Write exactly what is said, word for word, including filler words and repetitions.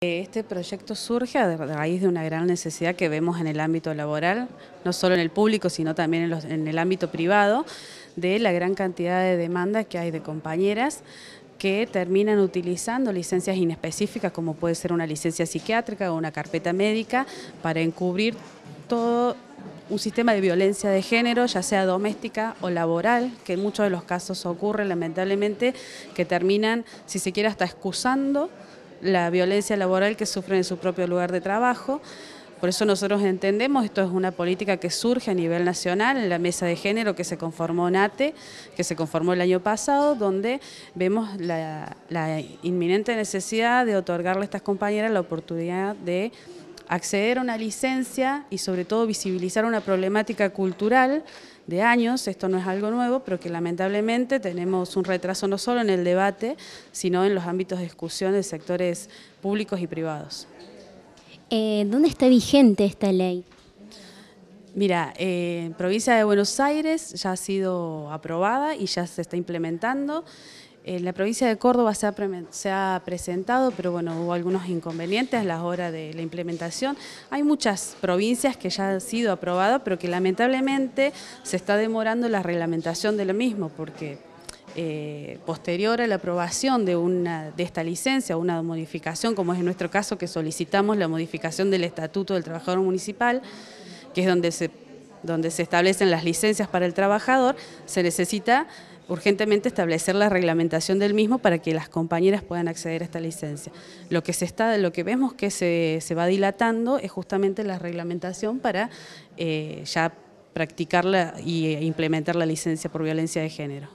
Este proyecto surge a raíz de una gran necesidad que vemos en el ámbito laboral, no solo en el público, sino también en, los, en el ámbito privado, de la gran cantidad de demandas que hay de compañeras que terminan utilizando licencias inespecíficas, como puede ser una licencia psiquiátrica o una carpeta médica, para encubrir todo un sistema de violencia de género, ya sea doméstica o laboral, que en muchos de los casos ocurre lamentablemente, que terminan, si se quiere, hasta excusando la violencia laboral que sufren en su propio lugar de trabajo. Por eso nosotros entendemos, esto es una política que surge a nivel nacional en la mesa de género que se conformó NATE, que se conformó el año pasado, donde vemos la, la inminente necesidad de otorgarle a estas compañeras la oportunidad de acceder a una licencia y sobre todo visibilizar una problemática cultural de años. Esto no es algo nuevo, pero que lamentablemente tenemos un retraso no solo en el debate, sino en los ámbitos de discusión de sectores públicos y privados. Eh, ¿Dónde está vigente esta ley? Mira, eh, en provincia de Buenos Aires ya ha sido aprobada y ya se está implementando. En la provincia de Córdoba se ha, se ha presentado, pero bueno, hubo algunos inconvenientes a la hora de la implementación. Hay muchas provincias que ya han sido aprobadas, pero que lamentablemente se está demorando la reglamentación de lo mismo, porque eh, posterior a la aprobación de, una, de esta licencia, una modificación, como es en nuestro caso que solicitamos la modificación del Estatuto del Trabajador Municipal, que es donde se, donde se establecen las licencias para el trabajador, se necesita urgentemente establecer la reglamentación del mismo para que las compañeras puedan acceder a esta licencia. Lo que se está, lo que vemos que se, se va dilatando es justamente la reglamentación para eh, ya practicarla e implementar la licencia por violencia de género.